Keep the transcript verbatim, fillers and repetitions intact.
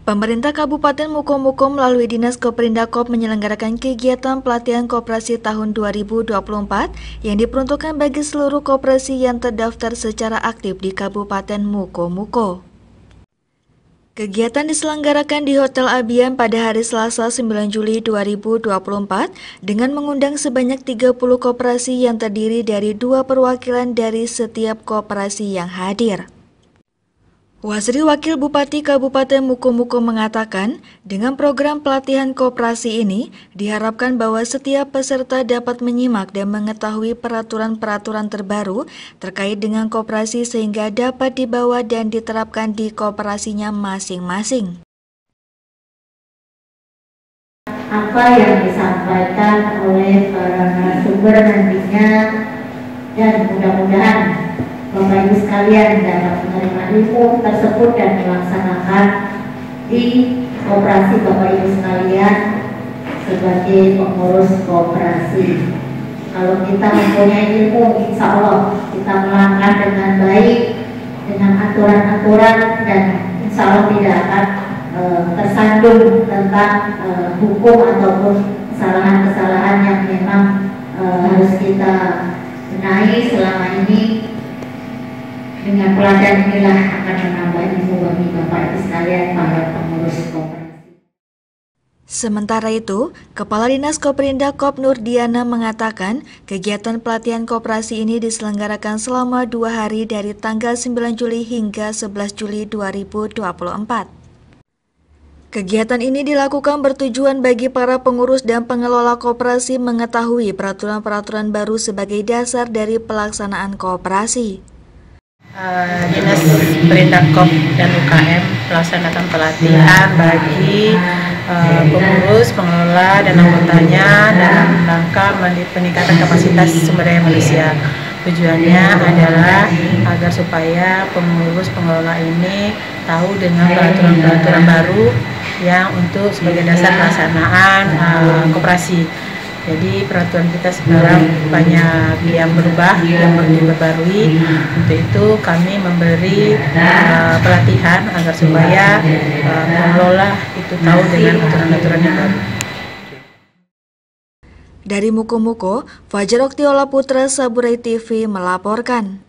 Pemerintah Kabupaten Mukomuko melalui Dinas Koperindakop menyelenggarakan kegiatan pelatihan koperasi tahun dua ribu dua puluh empat yang diperuntukkan bagi seluruh koperasi yang terdaftar secara aktif di Kabupaten Mukomuko. Kegiatan diselenggarakan di Hotel Abian pada hari Selasa sembilan Juli dua ribu dua puluh empat dengan mengundang sebanyak tiga puluh koperasi yang terdiri dari dua perwakilan dari setiap koperasi yang hadir. Wasri Wakil Bupati Kabupaten Mukomuko mengatakan, dengan program pelatihan koperasi ini, diharapkan bahwa setiap peserta dapat menyimak dan mengetahui peraturan-peraturan terbaru terkait dengan koperasi sehingga dapat dibawa dan diterapkan di koperasinya masing-masing. Apa yang disampaikan oleh para narasumber nantinya, dan mudah-mudahan Bapak Ibu sekalian dapat menerima ilmu tersebut dan melaksanakan di koperasi Bapak Ibu sekalian sebagai pengurus koperasi. Kalau kita mempunyai ilmu, insya Allah kita melangkah dengan baik dengan aturan-aturan dan insya Allah tidak akan e, tersandung tentang e, hukum ataupun kesalahan-kesalahan yang memang e, harus kita benahi selama ini. Dengan pelatihan inilah akan menambah ilmu bagi Bapak Ibu sekalian para pengurus koperasi. Sementara itu, Kepala Dinas Koperindakop Nurdiana mengatakan kegiatan pelatihan koperasi ini diselenggarakan selama dua hari dari tanggal sembilan Juli hingga sebelas Juli dua ribu dua puluh empat. Kegiatan ini dilakukan bertujuan bagi para pengurus dan pengelola koperasi mengetahui peraturan-peraturan baru sebagai dasar dari pelaksanaan koperasi. Uh, Dinas Perindakop dan U K M melaksanakan pelatihan bagi uh, pengurus, pengelola, dan anggotanya dalam rangka peningkatan kapasitas sumber daya manusia. Tujuannya adalah agar supaya pengurus pengelola ini tahu dengan peraturan-peraturan baru yang untuk sebagai dasar pelaksanaan uh, koperasi. Jadi peraturan kita sekarang banyak yang berubah, yang diperbarui. Untuk itu kami memberi uh, pelatihan agar supaya uh, pengelola itu tahu dengan aturan-aturan yang baru. Dari Mukomuko, Fajar Oktiola Putra, Saburai T V melaporkan.